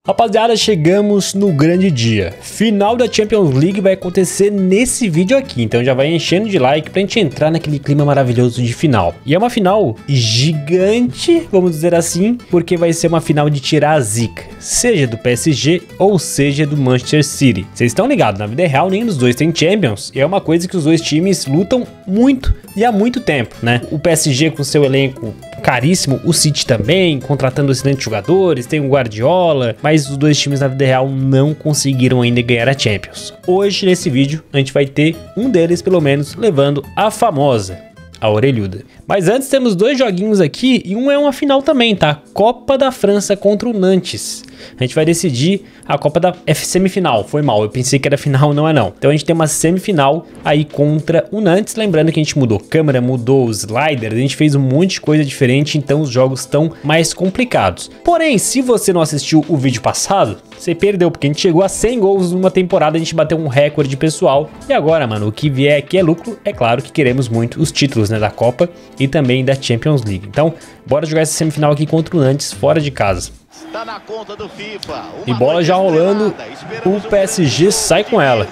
Rapaziada, chegamos no grande dia. Final da Champions League vai acontecer nesse vídeo aqui, então já vai enchendo de like pra gente entrar naquele clima maravilhoso de final. E é uma final gigante, vamos dizer assim, porque vai ser uma final de tirar a zica, seja do PSG ou seja do Manchester City. Vocês estão ligados, na vida real nenhum dos dois tem Champions, e é uma coisa que os dois times lutam muito e há muito tempo, né? O PSG com seu elenco caríssimo, o City também, contratando excelentes jogadores, tem o Guardiola, mas os dois times na vida real não conseguiram ainda ganhar a Champions. Hoje, nesse vídeo, a gente vai ter um deles, pelo menos, levando a famosa, a orelhuda. Mas antes temos dois joguinhos aqui e um é uma final também, tá? Copa da França contra o Nantes. A gente vai decidir a Copa da semifinal. Foi mal, eu pensei que era final, não é não. Então a gente tem uma semifinal aí contra o Nantes. Lembrando que a gente mudou câmera, mudou os sliders, a gente fez um monte de coisa diferente, então os jogos estão mais complicados. Porém, se você não assistiu o vídeo passado, você perdeu, porque a gente chegou a 100 gols numa temporada, a gente bateu um recorde pessoal. E agora, mano, o que vier aqui é lucro. É claro que queremos muito os títulos, né, da Copa e também da Champions League. Então, bora jogar essa semifinal aqui contra o Nantes, fora de casa. Tá na conta do FIFA. E bola já rolando, o PSG sai com ela.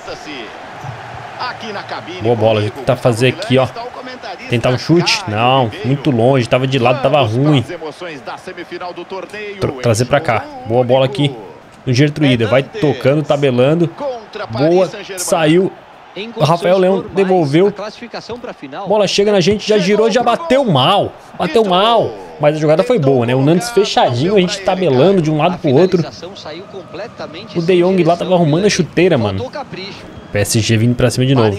Boa bola, a gente tá fazer aqui, ó. Tentar um chute? Não, muito longe, tava de lado, tava ruim. Trazer pra cá, boa bola aqui no Gertruida, vai tocando, tabelando. Boa, saiu. O Rafael Leão devolveu. Bola chega na gente, já girou, já bateu mal. Bateu mal. Mas a jogada foi boa, né? O Nantes fechadinho, a gente tabelando de um lado pro outro. O De Jong lá tava arrumando a chuteira, mano. PSG vindo pra cima de novo.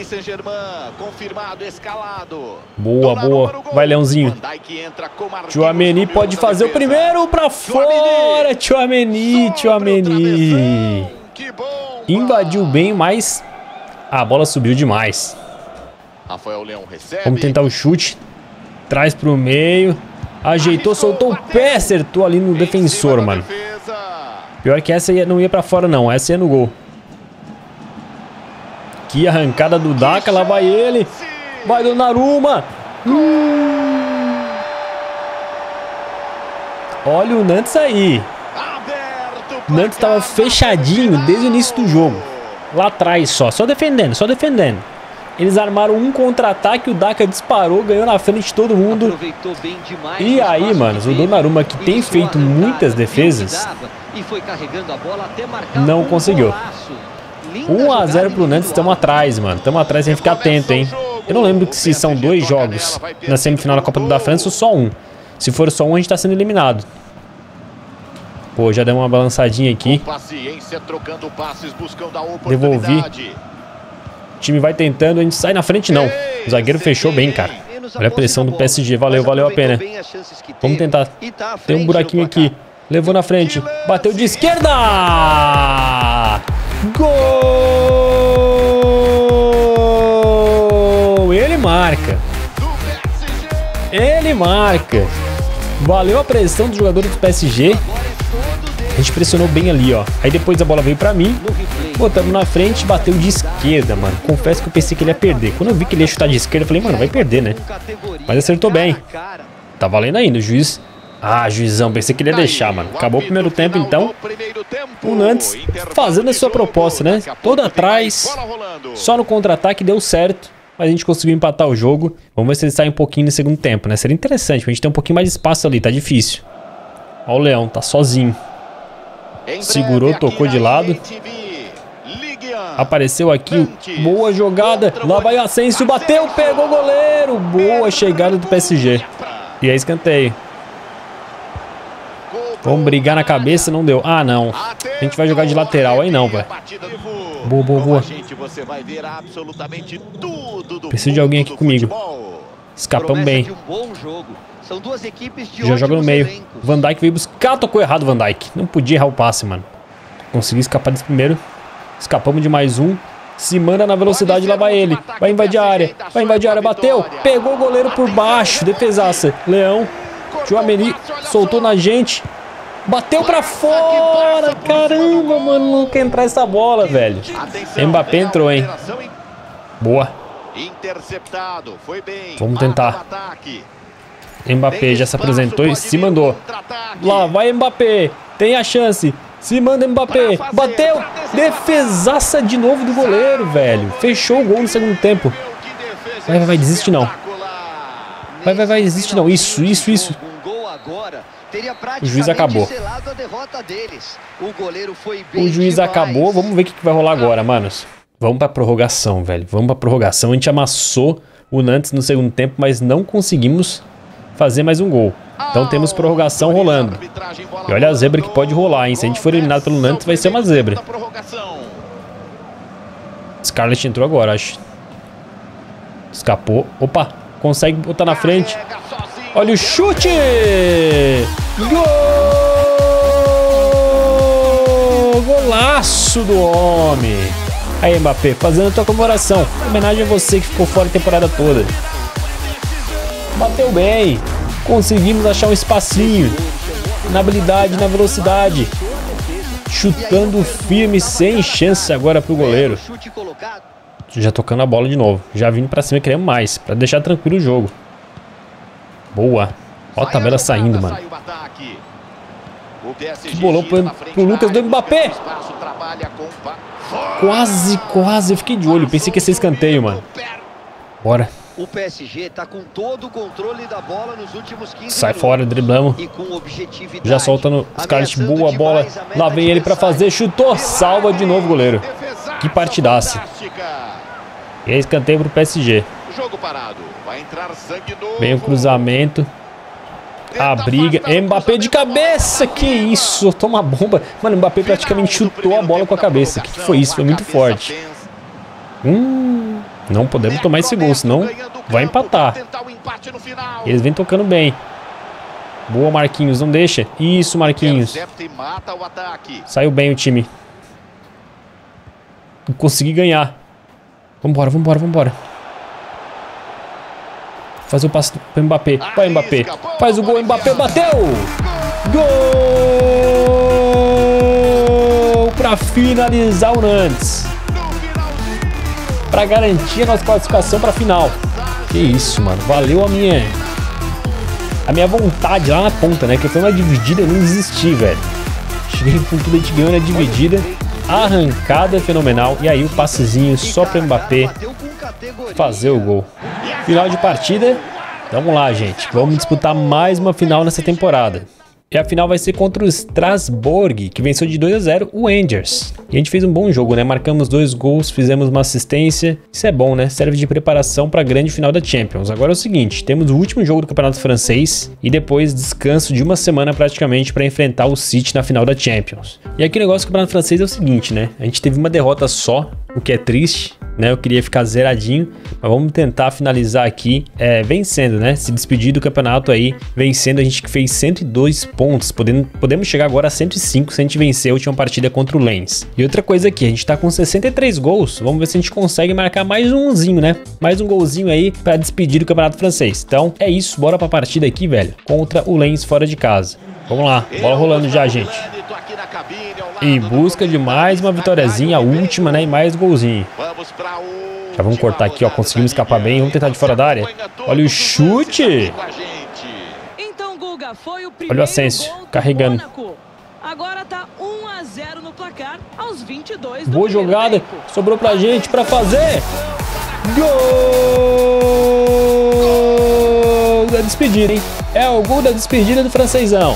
Boa, boa. Vai, Leãozinho. Tchouaméni pode fazer o primeiro pra fora. Tchouaméni. Invadiu bem, mas a bola subiu demais. Vamos tentar o chute. Traz pro meio. Ajeitou, soltou o pé, acertou ali no defensor, mano. Pior que essa não ia pra fora, não. Essa ia no gol. Que arrancada do Daka, lá vai ele. Vai do Naruma. Olha o Nantes aí. O Nantes tava fechadinho desde o início do jogo. Lá atrás só defendendo, só defendendo. Eles armaram um contra-ataque, o Daka disparou, ganhou na frente de todo mundo. E aí, mano, o Donnarumma, que tem feito muitas defesas, não conseguiu. 1 a 0 pro Nantes, estamos atrás, mano. Estamos atrás, tem que ficar atento, hein. Eu não lembro se são 2 jogos na semifinal da Copa da França ou só um. Se for só um, a gente tá sendo eliminado. Pô, já deu uma balançadinha aqui. Devolvi. O time vai tentando, a gente sai na frente, não. O zagueiro fechou bem, cara. Olha a pressão do PSG, valeu a pena. Vamos tentar. Tem um buraquinho aqui. Levou na frente. Bateu de esquerda! Gol! Ele marca. Ele marca. Valeu a pressão dos jogadores do PSG. A gente pressionou bem ali, ó. Aí depois a bola veio pra mim. Botamos na frente, bateu de esquerda, mano. Confesso que eu pensei que ele ia perder. Quando eu vi que ele ia chutar de esquerda, eu falei, mano, vai perder, né? Mas acertou bem. Tá valendo ainda, o juiz. Ah, juizão, pensei que ele ia deixar, mano. Acabou o primeiro tempo, então. O Nantes fazendo a sua proposta, né? Todo atrás. Só no contra-ataque deu certo. Mas a gente conseguiu empatar o jogo. Vamos ver se ele sai um pouquinho no segundo tempo, né? Seria interessante, pra gente ter um pouquinho mais de espaço ali. Tá difícil. Ó o Leão, tá sozinho. Segurou, tocou de lado. Apareceu aqui, boa jogada. Lá vai o Asensio, bateu, pegou o goleiro. Boa chegada do PSG. E é escanteio. Vamos brigar na cabeça, não deu. Ah, não. A gente vai jogar de lateral aí não, velho. Boa. Preciso de alguém aqui comigo. Escapamos bem. Já joga no meio. Van Dijk veio buscar, tocou errado Van Dijk. Não podia errar o passe, mano. Consegui escapar desse primeiro. Escapamos de mais um. Se manda na velocidade, lá vai ele. Vai invadir a área. Bateu. Pegou o goleiro por baixo. Defesaça. Leão. Tchouaméni soltou na gente. Bateu pra fora. Caramba, mano. Não quer entrar essa bola, velho. Mbappé entrou, hein. Boa. Vamos tentar. Mbappé já se apresentou e se mandou. Lá vai Mbappé. Tem a chance. Se manda Mbappé. Bateu. Defesaça de novo do goleiro, velho. Fechou o gol no segundo tempo. Vai, desiste não. Vai, desiste não. Isso. O juiz acabou. O juiz acabou. Vamos ver o que vai rolar agora, manos. Vamos pra prorrogação, velho. Vamos pra prorrogação. A gente amassou o Nantes no segundo tempo, mas não conseguimos fazer mais um gol. Então temos prorrogação rolando. E olha a zebra que pode rolar, hein? Se a gente for eliminado pelo Nantes, vai ser uma zebra. Scarlett entrou agora, acho. Escapou. Opa, consegue botar na frente. Olha o chute! Gol! Golaço do homem! Aí, Mbappé, fazendo a tua comemoração. Homenagem a você que ficou fora a temporada toda. Bateu bem. Conseguimos achar um espacinho. Na habilidade, na velocidade. Chutando firme, sem chance agora pro goleiro. Já tocando a bola de novo. Já vindo pra cima, querendo mais. Pra deixar tranquilo o jogo. Boa. Ó a tabela saindo, mano. Que bolão pro Lucas do Mbappé. Quase. Eu fiquei de olho. Pensei que ia ser escanteio, mano. Bora. O PSG tá com todo o controle da bola nos últimos 15 Sai fora, driblamos. Já solta no Scarlett, boa bola. Lá vem ele pra fazer, chutou, salva de novo o goleiro. Que partidaça. E aí, escanteio pro PSG. Vem o cruzamento. A briga. Mbappé de cabeça. Que isso? Toma a bomba. Mano, o Mbappé praticamente chutou a bola com a cabeça. O que foi isso? Foi muito forte. Não podemos tomar esse gol, senão vai empatar. Eles vêm tocando bem. Boa, Marquinhos, não deixa. Isso, Marquinhos. Saiu bem o time. Consegui ganhar. Vambora. Faz o passe pro Mbappé. Vai, Mbappé. Faz o gol, Mbappé bateu. Gol! Pra finalizar o Nantes. Pra garantir a nossa classificação pra final. Que isso, mano. Valeu a minha vontade lá na ponta, né? Que foi uma dividida, eu não desisti, velho. Cheguei com tudo, a gente ganhou na dividida. Arrancada fenomenal. E aí o passezinho só pra Mbappé fazer o gol. Final de partida. Vamos lá, gente. Vamos disputar mais uma final nessa temporada. E a final vai ser contra o Strasbourg, que venceu de 2-0 o Rangers. E a gente fez um bom jogo, né? Marcamos 2 gols, fizemos uma assistência. Isso é bom, né? Serve de preparação para a grande final da Champions. Agora é o seguinte, temos o último jogo do Campeonato Francês e depois descanso de uma semana praticamente para enfrentar o City na final da Champions. E aqui o negócio do Campeonato Francês é o seguinte, né? A gente teve uma derrota só, o que é triste, né? Eu queria ficar zeradinho, mas vamos tentar finalizar aqui vencendo, né? Se despedir do campeonato aí, vencendo. A gente que fez 102 pontos, podemos chegar agora a 105 se a gente vencer a última partida contra o Lens. E outra coisa aqui, a gente tá com 63 gols, vamos ver se a gente consegue marcar mais umzinho, né? Mais um golzinho aí pra despedir do Campeonato Francês. Então é isso, bora pra partida aqui, velho, contra o Lens fora de casa. Vamos lá, bola rolando já, gente. Em busca de mais uma vitóriazinha, a última, né? E mais golzinho. Já vamos cortar aqui, ó. Conseguimos escapar bem. Vamos tentar de fora da área. Olha o chute. Olha o Asensio carregando. Agora tá 1-0 no placar aos 22 do boa jogada. Tempo. Sobrou pra gente pra fazer. Gol da despedida, hein? É o gol da despedida do francesão.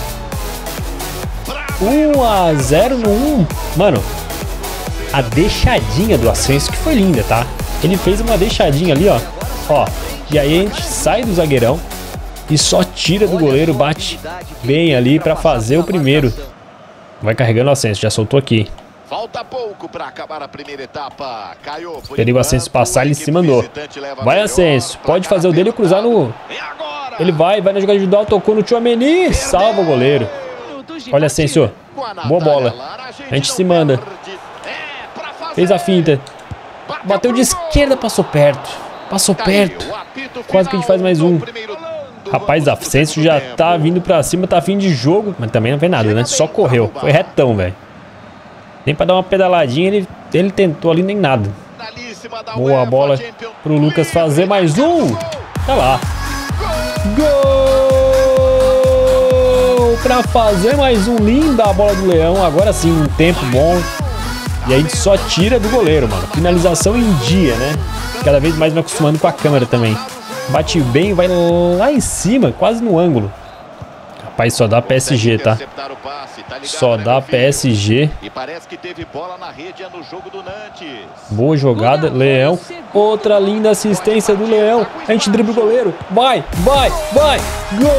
1-0 no 1. Mano, a deixadinha do Asensio que foi linda, tá? Ele fez uma deixadinha ali, ó. E aí a gente sai do zagueirão e só tira do goleiro, bate bem ali pra fazer o primeiro. Vai carregando o Asensio, já soltou aqui. Falta pouco para acabar a primeira etapa. Caiu. Esperei o Asensio passar, ele se mandou. Vai, Asensio, pode fazer o dele e cruzar no... Ele vai na jogada individual, tocou no Tchouaméni, salva o goleiro. Olha, Asensio, boa bola. A gente se manda. Fez a finta. Bateu de esquerda, passou perto. Quase que a gente faz mais um. Rapaz, Asensio já tá vindo pra cima, tá fim de jogo. Mas também não fez nada, né? Só correu. Foi retão, velho. Nem pra dar uma pedaladinha, ele tentou ali, nem nada. Boa bola pro Lucas fazer mais um. Tá lá. Gol pra fazer mais um. Linda a bola do Leão. Agora sim, um tempo bom. E a gente só tira do goleiro, mano. Finalização em dia, né? Cada vez mais me acostumando com a câmera também. Bate bem, vai lá em cima, quase no ângulo. Rapaz, só dá PSG, tá? Só dá PSG. Boa jogada, Leão. Outra linda assistência do Leão. A gente dribla o goleiro. Vai, vai, vai. Gol!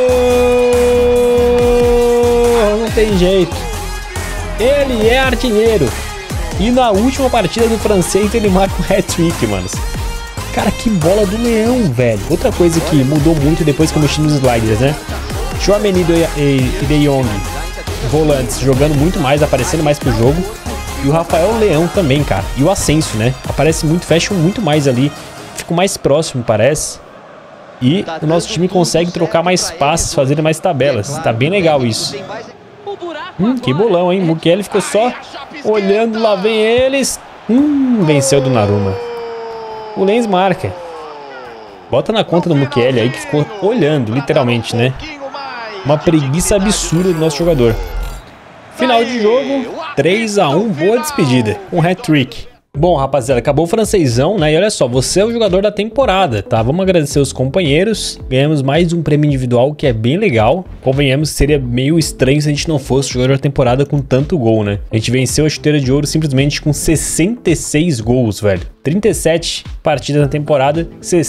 Não tem jeito. Ele é artilheiro. E na última partida do francês ele marca um hat-trick, manos. Cara, que bola do Leão, velho. Outra coisa que mudou muito depois que eu mexi nos sliders, né? Tchouaméni e De Jong, volantes, jogando muito mais, aparecendo mais pro jogo. E o Rafael Leão também, cara. E o Asensio, né? Aparece muito, fecham muito mais ali. Fico mais próximo, parece. E o nosso time consegue trocar mais passes, fazer mais tabelas. Tá bem legal isso. Que bolão, hein? Mukiele ficou só olhando, lá vem eles. Venceu do Donnarumma. O Lens marca. Bota na conta do Mukiele aí que ficou olhando, literalmente, né? Uma preguiça absurda do nosso jogador. Final de jogo, 3 a 1, boa despedida, um hat-trick. Bom, rapaziada, acabou o francesão, né? E olha só, você é o jogador da temporada, tá? Vamos agradecer os companheiros. Ganhamos mais um prêmio individual, que é bem legal. Convenhamos que seria meio estranho se a gente não fosse o jogador da temporada com tanto gol, né? A gente venceu a chuteira de ouro simplesmente com 66 gols, velho. 37 partidas na temporada,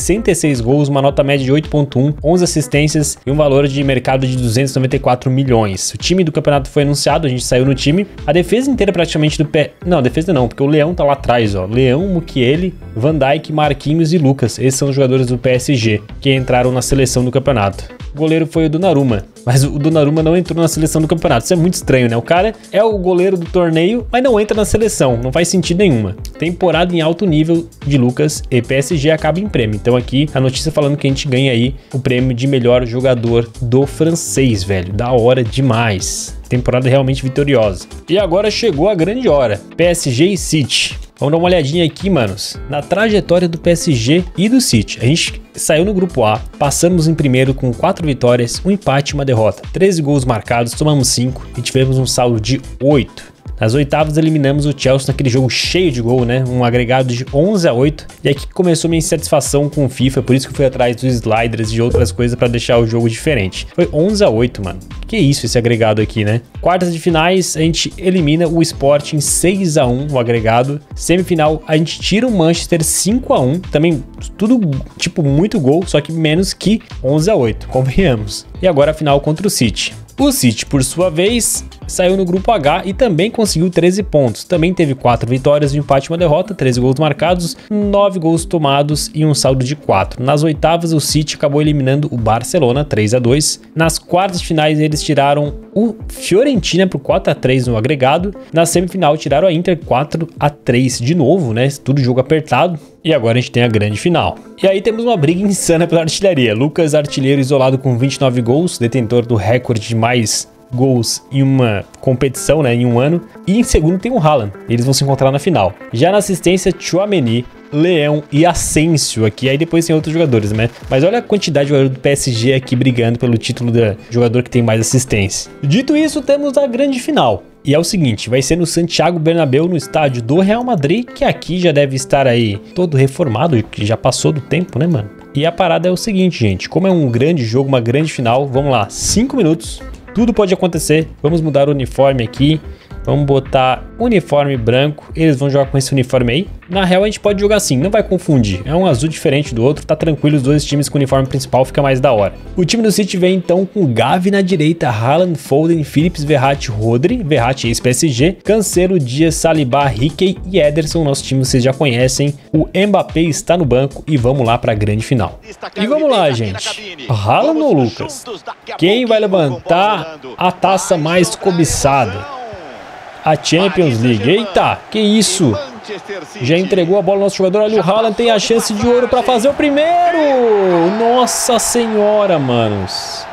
66 gols, uma nota média de 8.1, 11 assistências e um valor de mercado de 294 milhões. O time do campeonato foi anunciado, a gente saiu no time. A defesa inteira praticamente do pé... Não, defesa não, porque o Leão tá lá atrás, ó. Leão, Mukiele, Van Dijk, Marquinhos e Lucas. Esses são os jogadores do PSG que entraram na seleção do campeonato. O goleiro foi o Donnarumma, mas o Donnarumma não entrou na seleção do campeonato. Isso é muito estranho, né? O cara é o goleiro do torneio, mas não entra na seleção. Não faz sentido nenhuma. Temporada em alto nível de Lucas e PSG acaba em prêmio. Então aqui a notícia falando que a gente ganha aí o prêmio de melhor jogador do francês, velho. Da hora demais. Temporada realmente vitoriosa. E agora chegou a grande hora. PSG e City. Vamos dar uma olhadinha aqui, manos, na trajetória do PSG e do City. A gente saiu no grupo A, passamos em primeiro com 4 vitórias, um empate e uma derrota. 13 gols marcados, tomamos 5 e tivemos um saldo de 8. Nas oitavas eliminamos o Chelsea naquele jogo cheio de gol, né? Um agregado de 11 a 8. E aqui começou minha insatisfação com o FIFA, por isso que eu fui atrás dos sliders e de outras coisas para deixar o jogo diferente. Foi 11 a 8, mano. Que isso esse agregado aqui, né? Quartas de finais, a gente elimina o Sporting 6 a 1, o agregado. Semifinal, a gente tira o Manchester 5 a 1. Também tudo, tipo, muito gol, só que menos que 11 a 8, convenhamos. E agora a final contra o City. O City, por sua vez, saiu no grupo H e também conseguiu 13 pontos. Também teve 4 vitórias, um empate e uma derrota, 13 gols marcados, 9 gols tomados e um saldo de 4. Nas oitavas, o City acabou eliminando o Barcelona 3 a 2. Nas quartas de finais, eles tiraram o Fiorentina por 4 a 3 no agregado. Na semifinal, tiraram a Inter 4 a 3 de novo, né? Tudo jogo apertado. E agora a gente tem a grande final. E aí temos uma briga insana pela artilharia. Lucas, artilheiro isolado com 29 gols, detentor do recorde de mais gols em uma competição, né, em um ano. E em segundo tem o Haaland. Eles vão se encontrar na final. Já na assistência, Tchouaméni, Leão e Asensio aqui. Aí depois tem outros jogadores, né? Mas olha a quantidade de jogador do PSG aqui brigando pelo título de jogador que tem mais assistência. Dito isso, temos a grande final. E é o seguinte, vai ser no Santiago Bernabéu, no estádio do Real Madrid, que aqui já deve estar aí todo reformado, que já passou do tempo, né, mano? E a parada é o seguinte, gente, como é um grande jogo, uma grande final, vamos lá, 5 minutos, tudo pode acontecer, vamos mudar o uniforme aqui. Vamos botar uniforme branco. Eles vão jogar com esse uniforme aí. Na real, a gente pode jogar assim, não vai confundir. É um azul diferente do outro, tá tranquilo. Os dois times com o uniforme principal fica mais da hora. O time do City vem então com Gavi na direita, Haaland, Foden, Phillips, Verratti, Rodri, Verratti ex-PSG, Cancelo, Dias, Saliba, Hickey e Ederson. Nosso time vocês já conhecem. O Mbappé está no banco e vamos lá para a grande final. E vamos lá, gente. Haaland ou Lucas? Quem vai levantar a taça mais cobiçada? A Champions League. Eita, que isso? Já entregou a bola ao nosso jogador. Ali o Haaland tem a chance de ouro para fazer o primeiro. Nossa senhora, manos.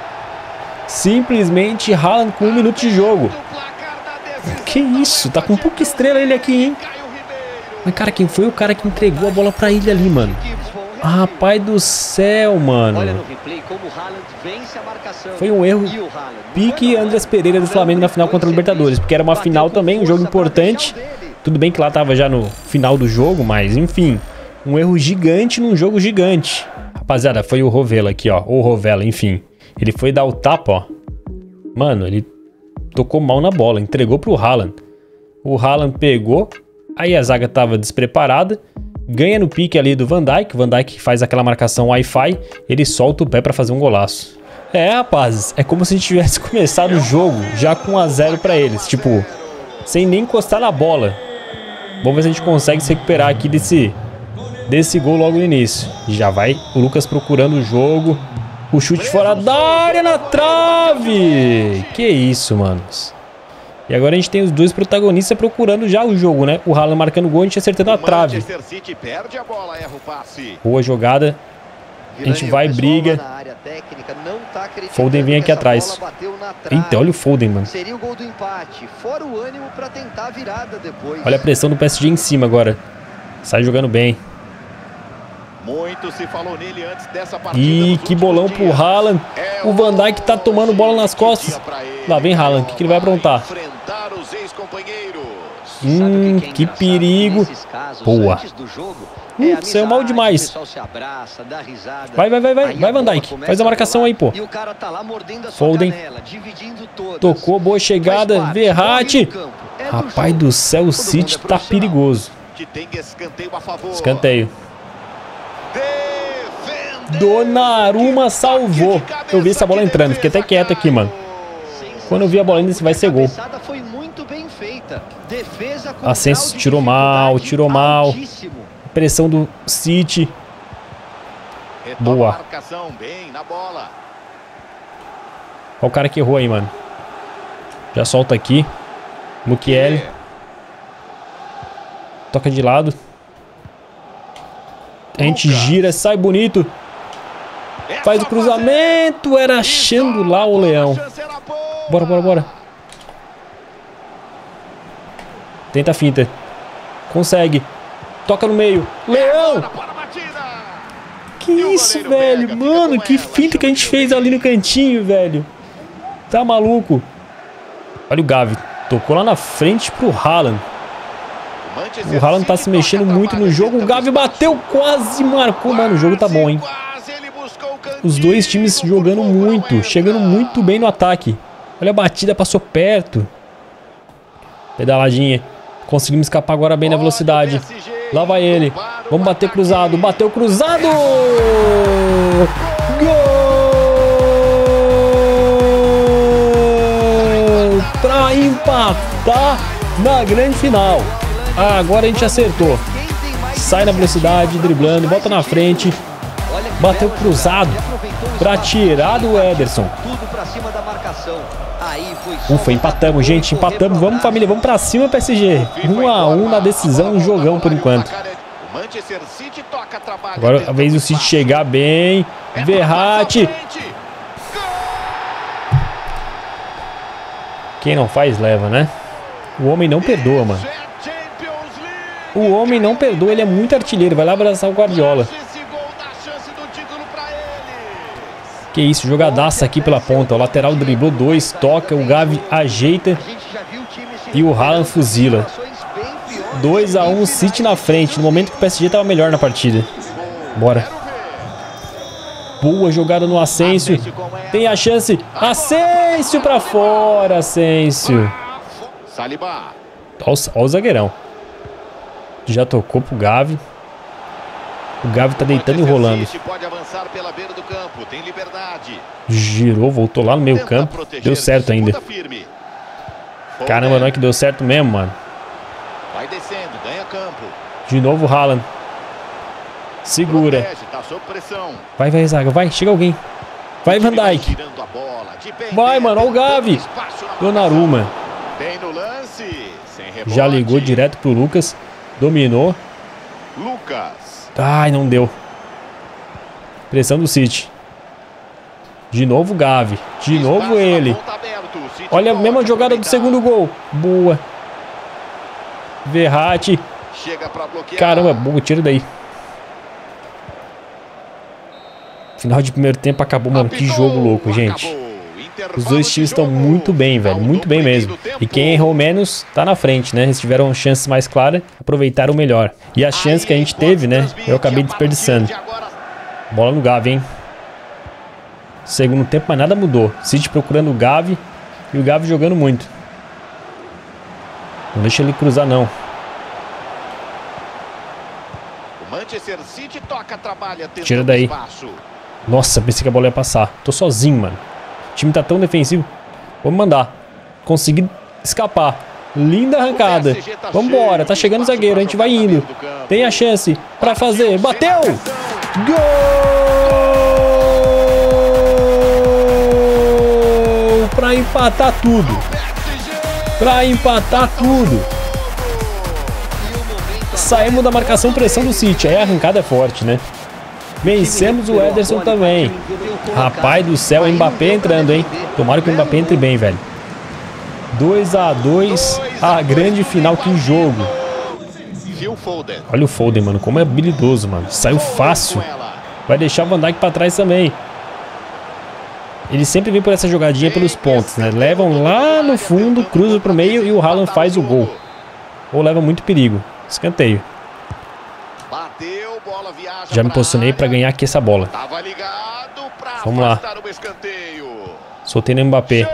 Simplesmente Haaland com 1 minuto de jogo. Que isso? Tá com pouca estrela ele aqui, hein? Mas, cara, quem foi o cara que entregou a bola para ele ali, mano? Rapaz do céu, mano. Olha no replay como o Haaland vence a marcação. Foi um erro pique Andrés Pereira do Flamengo na final contra a Libertadores, porque era uma final também, um jogo importante. Tudo bem que lá tava já no final do jogo, mas enfim, um erro gigante num jogo gigante. Rapaziada, foi o Rovella aqui, ó, ou Rovella, enfim. Ele foi dar o tapa, ó. Mano, ele tocou mal na bola, entregou pro Haaland. O Haaland pegou, aí a zaga tava despreparada, ganha no pique ali do Van Dijk. O Van Dijk faz aquela marcação Wi-Fi, ele solta o pé pra fazer um golaço. É, rapazes, é como se a gente tivesse começado o jogo já com 1 a 0 pra eles, tipo, sem nem encostar na bola. Vamos ver se a gente consegue se recuperar aqui desse gol logo no início. Já vai o Lucas procurando o jogo. O chute fora da área na trave. Que isso, manos. E agora a gente tem os dois protagonistas procurando já o jogo, né? O Haaland marcando gol, a gente acertando a trave. Boa jogada. A gente vai, briga. Foden vem aqui atrás. Eita, olha o Foden, mano. Seria o gol do empate, fora o ânimo para tentar a virada depois. Olha a pressão do PSG em cima agora. Sai jogando bem. Muito se falou nele antes dessa partida. Ih, que bolão pro Haaland. O Van Dijk tá tomando bola nas costas. Lá vem Haaland, o que ele vai aprontar? Que perigo. Boa. Saiu mal demais. Vai, Van Dijk. Faz a marcação aí, pô. Foden. Tocou, boa chegada. Verratti. Rapaz do céu, o City tá perigoso. Escanteio. Donnarumma salvou. Eu vi essa bola entrando, fiquei até quieto aqui, mano. Quando eu vi a bola ainda, vai ser gol. Asensio tirou mal, Pressão do City. Boa. Olha o cara que errou aí, mano. Já solta aqui. Mukiele. Toca de lado. A gente gira, sai bonito. Faz o cruzamento. Era achando lá o Leão. Bora. Tenta a finta. Consegue. Toca no meio. Leão! Que isso, velho? Mano, que finta que a gente fez ali no cantinho, velho. Tá maluco? Olha o Gavi. Tocou lá na frente pro Haaland. O Haaland tá se mexendo muito no jogo. O Gavi bateu, quase marcou. Mano, o jogo tá bom, hein? Os dois times jogando muito, chegando muito bem no ataque. Olha a batida, passou perto. Pedaladinha. Conseguimos escapar agora bem na velocidade. Lá vai ele. Vamos bater cruzado. Bateu cruzado! Gol! Pra empatar na grande final. Agora a gente acertou. Sai na velocidade, driblando, bota na frente. Bateu cruzado pra tirar do Ederson. Ufa, empatamos, gente. Empatamos. Vamos, família. Vamos pra cima, PSG. 1 a 1 na decisão. Um jogão por enquanto. Agora a vez do City chegar bem. Verratti. Quem não faz, leva, né? O homem não perdoa, mano. O homem não perdoa. Ele é muito artilheiro. Vai lá abraçar o Guardiola. Que isso, jogadaça aqui pela ponta. O lateral driblou 2, toca, o Gavi ajeita e o Haaland fuzila. 2 a 1, City na frente, no momento que o PSG estava melhor na partida. Bora. Boa jogada no Asensio. Tem a chance. Asensio pra fora, Asensio. Olha o zagueirão. Já tocou pro Gavi. O Gavi tá deitando e rolando. Girou, voltou lá no meio campo. Deu certo ainda. Caramba, não é que deu certo mesmo, mano. De novo o Haaland. Segura. Vai, zaga, vai. Chega alguém. Vai, Van Dijk. Vai, mano, olha o Gavi. Donnarumma. Já ligou direto pro Lucas. Dominou. Ai, não deu. Pressão do City. De novo o Gavi. De novo ele. Olha a mesma jogada do segundo gol. Boa. Verratti. Caramba, boa, tira daí. Final de primeiro tempo acabou, mano. Que jogo louco, gente. Os dois times estão muito bem, velho. Muito bem mesmo. E quem errou menos tá na frente, né? Eles tiveram chances mais claras, aproveitaram melhor. E as chances que a gente teve, né? Eu acabei desperdiçando. Bola no Gavi, hein? Segundo tempo, mas nada mudou. City procurando o Gavi. E o Gavi jogando muito. Não deixa ele cruzar, não. O Manchester City toca, trabalha, tira daí. Nossa, pensei que a bola ia passar. Tô sozinho, mano. O time tá tão defensivo. Vamos mandar. Consegui escapar. Linda arrancada. Vambora. Tá chegando o zagueiro. A gente vai indo. Tem a chance pra fazer. Bateu! Gol! Pra empatar tudo. Pra empatar tudo. Saímos da marcação pressão do City. Aí a arrancada é forte, né? Vencemos o Ederson também. Rapaz do céu, o Mbappé entrando, hein? Tomara que o Mbappé entre bem, velho. 2-2. A grande final, que jogo. Olha o Foden, mano. Como é habilidoso, mano. Saiu fácil. Vai deixar o Van Dijk pra trás também. Ele sempre vem por essa jogadinha pelos pontos, né? Levam lá no fundo, cruzam pro meio e o Haaland faz o gol. Ou leva muito perigo. Escanteio. Já me posicionei pra ganhar aqui essa bola. Vamos lá. Soltei no Mbappé.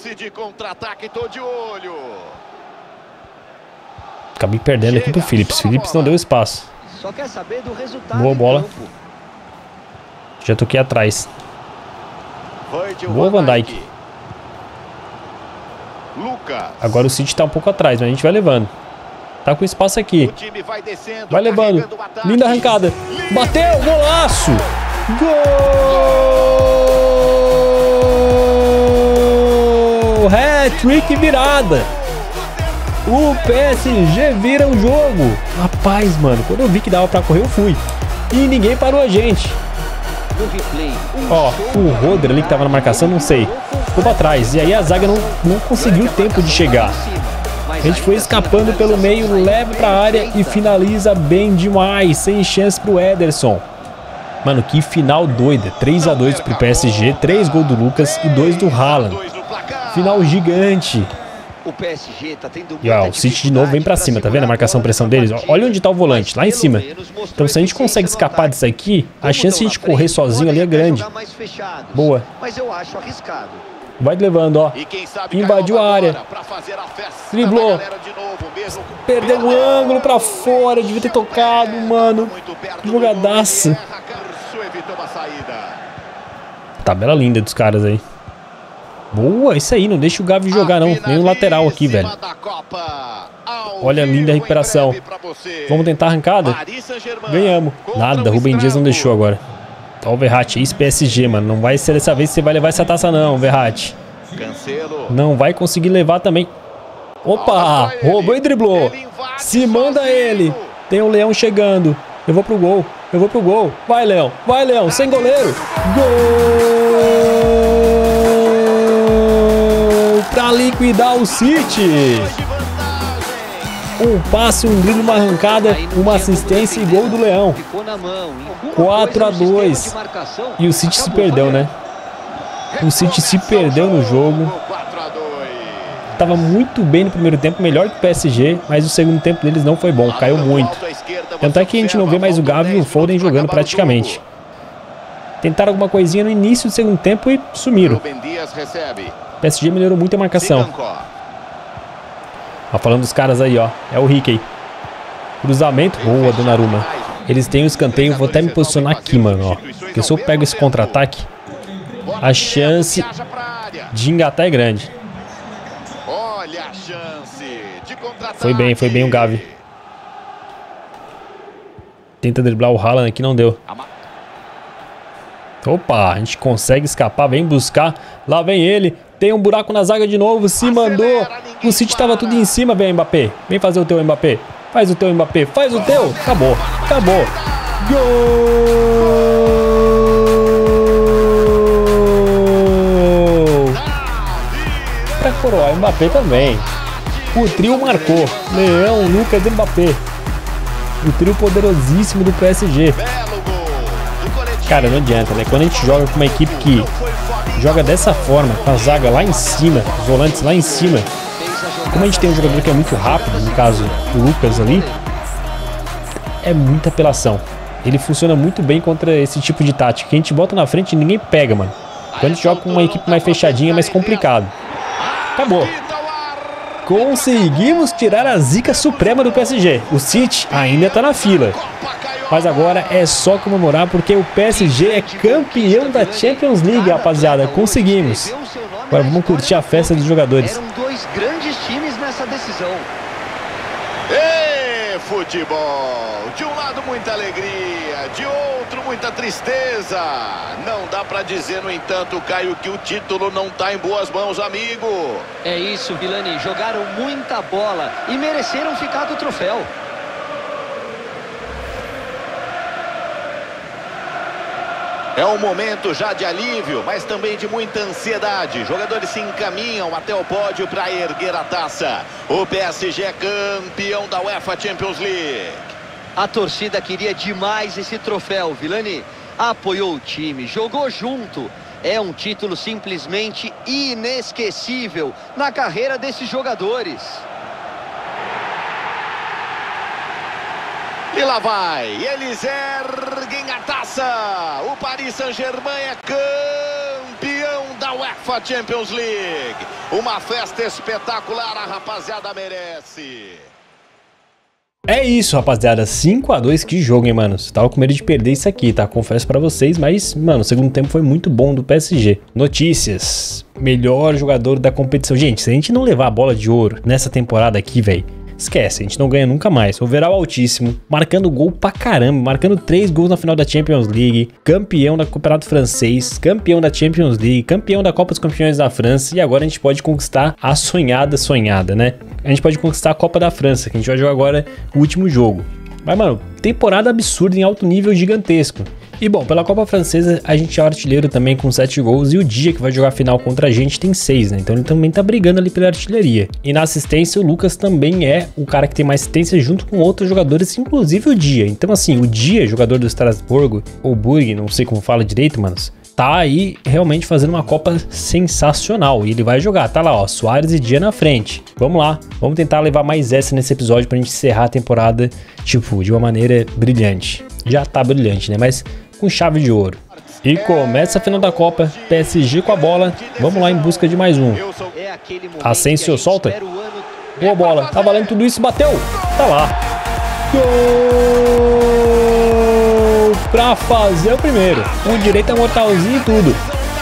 Acabei perdendo aqui pro Phillips. Phillips não deu espaço. Boa bola. Já toquei atrás. Boa, Van Dijk. Agora o City tá um pouco atrás, mas a gente vai levando. Tá com espaço aqui. Vai levando. Linda arrancada. Bateu, golaço. Gol! Hat-trick virada. O PSG vira o jogo. Rapaz, mano, quando eu vi que dava pra correr, eu fui. E ninguém parou a gente. Ó, o Rodri ali que tava na marcação, não sei. Ficou pra trás. E aí a zaga não conseguiu tempo de chegar. A gente foi escapando pelo meio, leva pra área e finaliza bem demais. Sem chance pro Ederson. Mano, que final doida. 3-2 pro PSG, 3 gols do Lucas e 2 do Haaland. Final gigante. E ó, o City de novo vem pra cima, tá vendo a marcação pressão deles? Olha onde tá o volante, lá em cima. Então se a gente consegue escapar disso aqui, a chance de a gente correr sozinho ali é grande. Boa. Vai levando, ó. Invadiu a área. Driblou. Perdeu o ângulo pra fora. Devia ter tocado, mano. Jogadaça. Tabela linda dos caras aí. Boa, isso aí. Não deixa o Gavi jogar, não. Nem o lateral aqui, velho. Olha a linda recuperação. Vamos tentar a arrancada? Ganhamos. Nada, Rubem Dias não deixou agora. Tá o Verratti, ex-PSG, mano. Não vai ser dessa vez que você vai levar essa taça, não, Verratti. Não vai conseguir levar também. Opa! Roubou e driblou. Se manda ele. Tem o Leão chegando. Eu vou pro gol. Eu vou pro gol. Vai, Leão. Vai, Leão. Sem goleiro. Gol! Pra liquidar o City. Um passe, um drible, uma arrancada, uma assistência e gol do Leão. 4-2. E o City se perdeu, né? O City se perdeu no jogo. Tava muito bem no primeiro tempo, melhor que o PSG, mas o segundo tempo deles não foi bom, caiu muito. Tanto é que a gente não vê mais o Gavi e o Foden jogando praticamente. Tentaram alguma coisinha no início do segundo tempo e sumiram. O PSG melhorou muito a marcação. Ó, falando dos caras aí, ó. É o Ricky. Cruzamento. Boa, Donnarumma. Eles têm o escanteio. Vou até me posicionar aqui, mano, ó. Porque se eu pego esse contra-ataque, a chance de engatar é grande. Foi bem o Gavi. Tenta driblar o Haaland aqui, não deu. Opa, a gente consegue escapar, vem buscar. Lá vem ele. Tem um buraco na zaga de novo, se mandou. O City tava tudo em cima, vem Mbappé. Vem fazer o teu Mbappé. Faz o teu Mbappé, faz o teu. Acabou, acabou. Gol! Pra coroar, Mbappé também. O trio marcou. Leão, Lucas e Mbappé. O trio poderosíssimo do PSG. Cara, não adianta, né? Quando a gente joga com uma equipe que joga dessa forma, com a zaga lá em cima, os volantes lá em cima, como a gente tem um jogador que é muito rápido, no caso o Lucas ali, é muita apelação. Ele funciona muito bem contra esse tipo de tática, que a gente bota na frente e ninguém pega, mano. Quando a gente joga com uma equipe mais fechadinha é mais complicado. Acabou. Conseguimos tirar a zica suprema do PSG. O City ainda tá na fila. Mas agora é só comemorar porque o PSG é campeão da Champions League, rapaziada. Conseguimos. Agora vamos curtir a festa dos jogadores. Eram dois grandes times nessa decisão. Ê, futebol! De um lado muita alegria, de outro muita tristeza. Não dá pra dizer, no entanto, Caio, que o título não tá em boas mãos, amigo. É isso, Vilani. Jogaram muita bola e mereceram ficar com o troféu. É um momento já de alívio, mas também de muita ansiedade. Jogadores se encaminham até o pódio para erguer a taça. O PSG é campeão da UEFA Champions League. A torcida queria demais esse troféu, Vilani. Apoiou o time, jogou junto. É um título simplesmente inesquecível na carreira desses jogadores. E lá vai, eles erguem a taça. O Paris Saint-Germain é campeão da UEFA Champions League. Uma festa espetacular, a rapaziada merece. É isso, rapaziada. 5-2, que jogo, hein, mano? Tava com medo de perder isso aqui, tá? Confesso pra vocês, mas, mano, o segundo tempo foi muito bom do PSG. Notícias. Melhor jogador da competição. Gente, se a gente não levar a bola de ouro nessa temporada aqui, velho, esquece, a gente não ganha nunca mais. Overall altíssimo, marcando gol pra caramba, marcando 3 gols na final da Champions League, campeão do Campeonato Francês, campeão da Champions League, campeão da Copa dos Campeões da França, e agora a gente pode conquistar a sonhada, né? A gente pode conquistar a Copa da França, que a gente vai jogar agora o último jogo. Mas, mano, temporada absurda em alto nível, gigantesco. E bom, pela Copa Francesa a gente é o artilheiro também com 7 gols, e o Dia, que vai jogar a final contra a gente, tem 6, né? Então ele também tá brigando ali pela artilharia. E na assistência o Lucas também é o cara que tem mais assistência junto com outros jogadores, inclusive o Dia. Então assim, o Dia, jogador do Estrasburgo, ou Burg, não sei como fala direito, manos, tá aí realmente fazendo uma Copa sensacional. E ele vai jogar, tá lá, ó, Suárez e Dia na frente. Vamos lá, vamos tentar levar mais essa nesse episódio pra gente encerrar a temporada, tipo, de uma maneira brilhante. Já tá brilhante, né? Mas com chave de ouro. E começa a final da Copa, PSG com a bola, vamos lá em busca de mais um. Asensio solta. Boa bola, tá valendo tudo isso, bateu, tá lá. Gol pra fazer o primeiro, com direito a mortalzinho e tudo.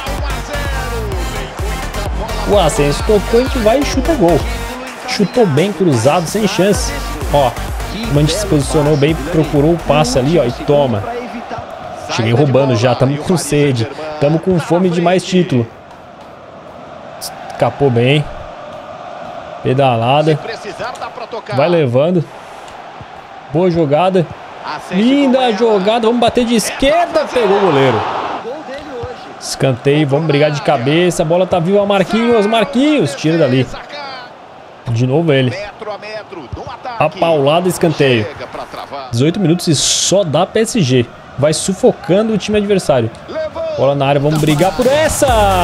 O Asensio tocou, a gente vai e chuta gol. Chutou bem, cruzado, sem chance. Ó, o Manchester se posicionou bem, procurou o passe ali, ó, e toma. Cheguei roubando já, tamo com sede, tamo com fome de mais título. Escapou bem. Pedalada. Vai levando. Boa jogada. Linda jogada, vamos bater de esquerda, pegou o goleiro. Escanteio, vamos brigar de cabeça, a bola tá viva, Marquinhos, tira dali. De novo ele. A paulada, escanteio. 18 minutos e só dá PSG. Vai sufocando o time adversário. Bola na área, vamos brigar por essa!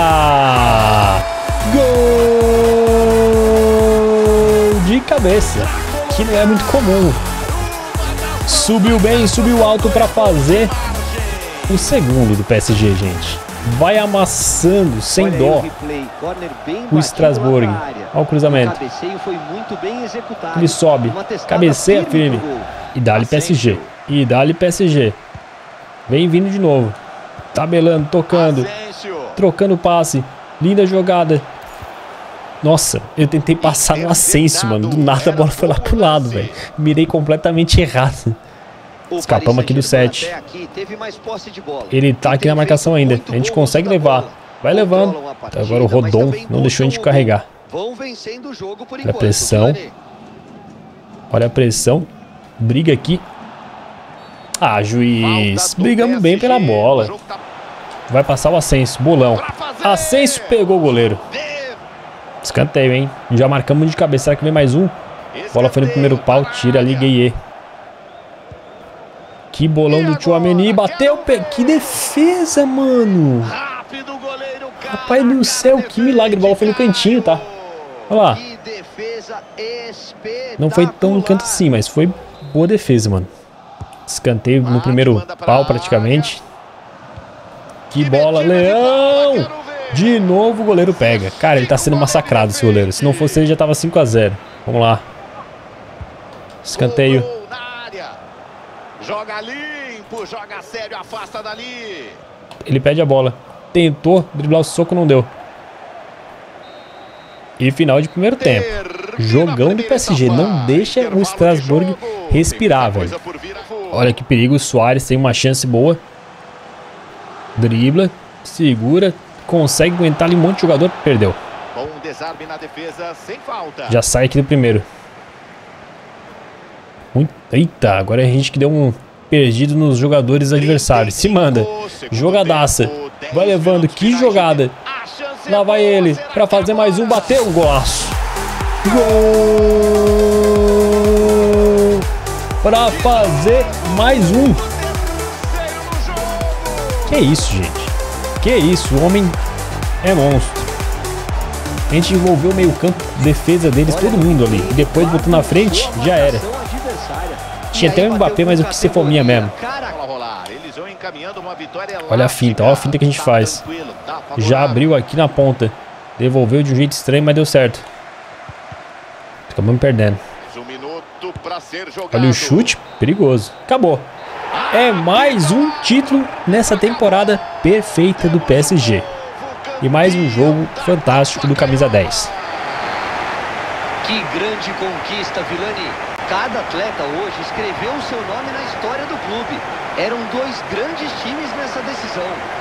Gol de cabeça, que não é muito comum. Subiu bem, subiu alto para fazer o segundo do PSG, gente. Vai amassando, sem dó, o Estrasburgo. Olha o cruzamento. Ele sobe, cabeceia firme. E dá-lhe PSG. E dá-lhe PSG. Vem vindo de novo. Tabelando, tocando. Trocando passe. Linda jogada. Nossa, eu tentei passar no Asensio, mano. Do nada a bola foi lá pro lado, velho. Mirei completamente errado. Escapamos aqui do 7. Ele tá aqui na marcação ainda. A gente consegue levar. Vai levando. Agora o Rodon não deixou a gente carregar. Olha a pressão. Olha a pressão. Briga aqui. Ah, juiz. Brigamos bem pela bola. Vai passar o Asensio. Bolão. Asensio pegou o goleiro. Escanteio, hein? Já marcamos de cabeça. Será que vem mais um? Bola foi no primeiro pau. Tira ali, Gueye. Que bolão do Tchouaméni, bateu, que defesa, mano. Rapaz do céu, que milagre, a bola foi no cantinho, tá? Olha lá. Não foi tão no canto assim, mas foi boa defesa, mano. Escanteio no primeiro pau, praticamente. Que bola, Leão! De novo o goleiro pega. Cara, ele tá sendo massacrado, esse goleiro. Se não fosse ele, já tava 5 a 0. Vamos lá. Escanteio. Joga limpo, joga sério, afasta dali. Ele pede a bola. Tentou driblar o soco, não deu. E final de primeiro tempo. Jogão do PSG. Não deixa o Strasbourg respirar, velho. Olha que perigo. O Suárez tem uma chance boa. Dribla. Segura. Consegue aguentar ali um monte de jogador. Perdeu. Bom desarme na defesa, sem falta. Já sai aqui do primeiro. Eita, agora a gente que deu um perdido nos jogadores adversários. Se manda. Jogadaça. Vai levando. Que jogada. Lá vai ele. Pra fazer mais um. Bateu. Golaço. Gol. Pra fazer mais um. Que isso, gente. Que isso. O homem é monstro. A gente envolveu o meio campo, defesa deles, todo mundo ali. E depois botou na frente, já era. Tinha até o Mbappé, mas eu quis ser fominha mesmo. Olha a finta, olha a finta que a gente faz. Já abriu aqui na ponta. Devolveu de um jeito estranho, mas deu certo. Acabamos perdendo. Olha o chute, perigoso. Acabou. É mais um título nessa temporada perfeita do PSG. E mais um jogo fantástico do Camisa 10. Que grande conquista, Villani. Cada atleta hoje escreveu o seu nome na história do clube. Eram dois grandes times nessa decisão.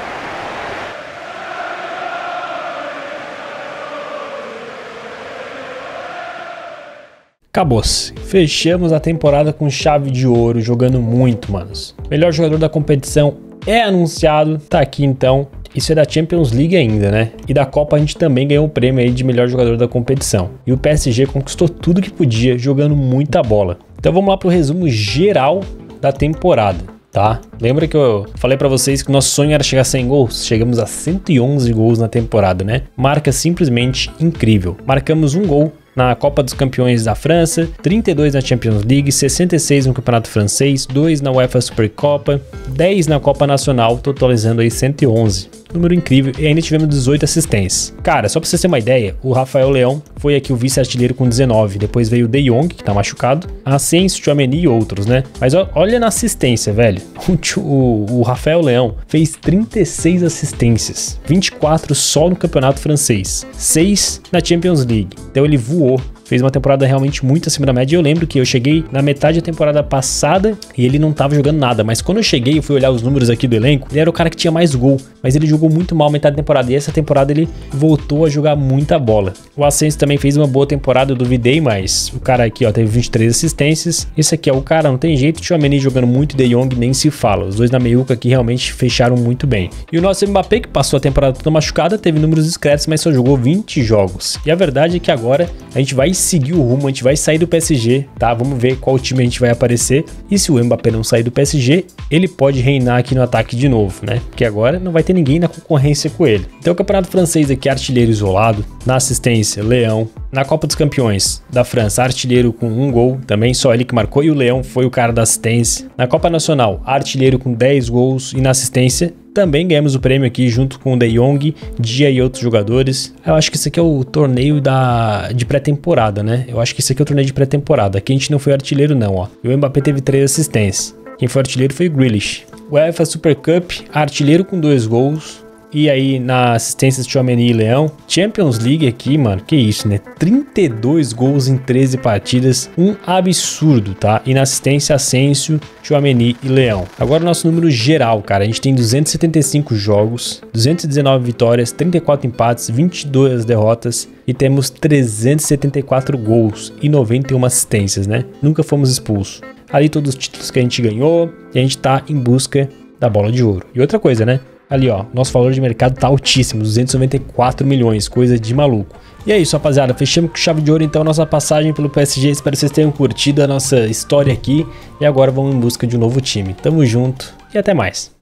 Acabou-se. Fechamos a temporada com chave de ouro, jogando muito, manos. Melhor jogador da competição é anunciado, tá aqui então. Isso é da Champions League ainda, né? E da Copa a gente também ganhou o prêmio aí de melhor jogador da competição. E o PSG conquistou tudo que podia, jogando muita bola. Então vamos lá pro resumo geral da temporada, tá? Lembra que eu falei pra vocês que o nosso sonho era chegar a 100 gols? Chegamos a 111 gols na temporada, né? Marca simplesmente incrível. Marcamos um gol na Copa dos Campeões da França, 32 na Champions League, 66 no Campeonato Francês, 2 na UEFA Supercopa, 10 na Copa Nacional, totalizando aí 111. Número incrível, e ainda tivemos 18 assistências. Cara, só pra você ter uma ideia, o Rafael Leão foi aqui o vice-artilheiro com 19, depois veio o De Jong, que tá machucado, Asensio, Tchouaméni e outros, né? Mas olha na assistência, velho. O Rafael Leão fez 36 assistências, 24 só no Campeonato Francês, 6 na Champions League. Então ele voou. Fez uma temporada realmente muito acima da média. E eu lembro que eu cheguei na metade da temporada passada e ele não tava jogando nada. Mas quando eu cheguei, eu fui olhar os números aqui do elenco, ele era o cara que tinha mais gol. Mas ele jogou muito mal a metade da temporada. E essa temporada ele voltou a jogar muita bola. O Asensio também fez uma boa temporada, eu duvidei, mas o cara aqui, ó, teve 23 assistências. Esse aqui é o cara, não tem jeito. Tchouaméni jogando muito, De Jong nem se fala. Os dois na meiuca aqui realmente fecharam muito bem. E o nosso Mbappé, que passou a temporada toda machucada, teve números discretos, mas só jogou 20 jogos. E a verdade é que agora a gente vai seguir o rumo, a gente vai sair do PSG, tá? Vamos ver qual time a gente vai aparecer. E se o Mbappé não sair do PSG, ele pode reinar aqui no ataque de novo, né? Porque agora não vai ter ninguém na concorrência com ele. Então o Campeonato Francês aqui, artilheiro isolado. Na assistência, Leão. Na Copa dos Campeões da França, artilheiro com 1 gol, também só ele que marcou. E o Leão foi o cara da assistência. Na Copa Nacional, artilheiro com 10 gols. E na assistência, também ganhamos o prêmio aqui junto com o De Jong, Dia e outros jogadores. Eu acho que esse aqui é o torneio de pré-temporada, né? Eu acho que esse aqui é o torneio de pré-temporada. Aqui a gente não foi artilheiro não, ó. E o Mbappé teve 3 assistências. Quem foi artilheiro foi o Grealish. O UEFA Super Cup, artilheiro com 2 gols. E aí na assistência de Tchouaméni e Leão. Champions League aqui, mano, que isso, né? 32 gols em 13 partidas, um absurdo, tá? E na assistência, Asensio, Tchouaméni e Leão. Agora o nosso número geral, cara, a gente tem 275 jogos, 219 vitórias, 34 empates, 22 derrotas e temos 374 gols e 91 assistências, né? Nunca fomos expulsos. Ali todos os títulos que a gente ganhou e a gente tá em busca da bola de ouro. E outra coisa, né? Ali, ó, nosso valor de mercado tá altíssimo, 294 milhões, coisa de maluco. E é isso, rapaziada, fechamos com chave de ouro então a nossa passagem pelo PSG, espero que vocês tenham curtido a nossa história aqui. E agora vamos em busca de um novo time. Tamo junto e até mais.